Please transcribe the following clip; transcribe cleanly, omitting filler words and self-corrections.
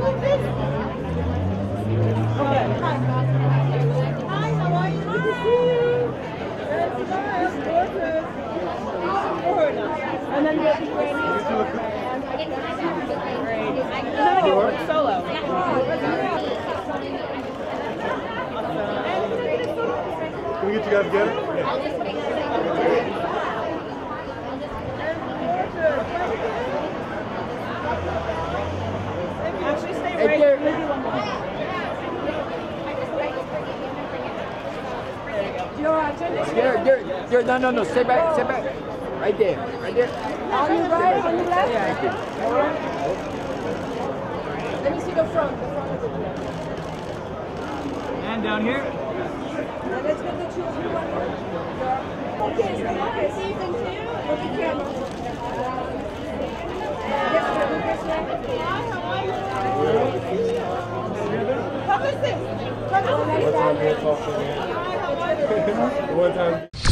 Okay. Hi, how are you? Good to see you. And then you have to wear and then I get one solo. Can we get you guys together? Actually, stay right here. Maybe one more. No, stay back, Right there. On your right, on your left? Yeah. Let me see the front. And down here. Let's get the two of you one more. Okay, okay, see you can see you. Look at camera. Yes, sir. Come and sit. Come and sit. One time.